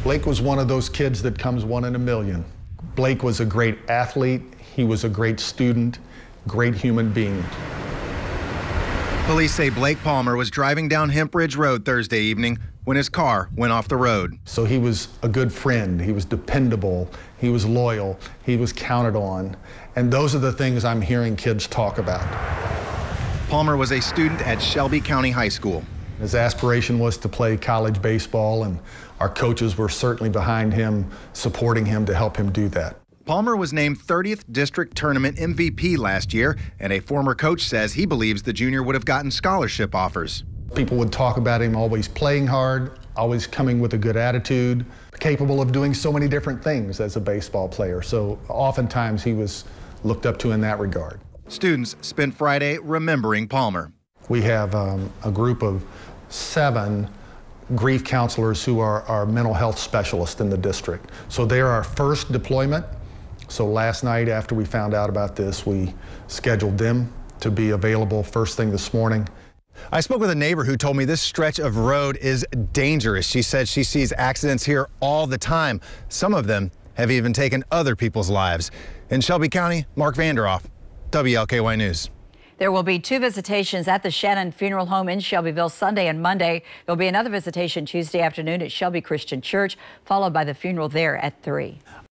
Blake was one of those kids that comes one in a million. Blake was a great athlete. He was a great student, great human being. Police say Blake Palmer was driving down Hemp Ridge Road Thursday evening when his car went off the road. So he was a good friend. He was dependable. He was loyal. He was counted on. And those are the things I'm hearing kids talk about. Palmer was a student at Shelby County High School. His aspiration was to play college baseball, and our coaches were certainly behind him, supporting him to help him do that. Palmer was named 30th District Tournament MVP last year, and a former coach says he believes the junior would have gotten scholarship offers. People would talk about him always playing hard, always coming with a good attitude, capable of doing so many different things as a baseball player. So oftentimes he was looked up to in that regard. Students spent Friday remembering Palmer. We have a group of 7 grief counselors who are our mental health specialists in the district. So they're our first deployment. So last night after we found out about this, we scheduled them to be available first thing this morning. I spoke with a neighbor who told me this stretch of road is dangerous. She said she sees accidents here all the time. Some of them have even taken other people's lives. In Shelby County, Mark Vanderoff, WLKY News. There will be 2 visitations at the Shannon Funeral Home in Shelbyville Sunday and Monday. There'll be another visitation Tuesday afternoon at Shelby Christian Church, followed by the funeral there at 3.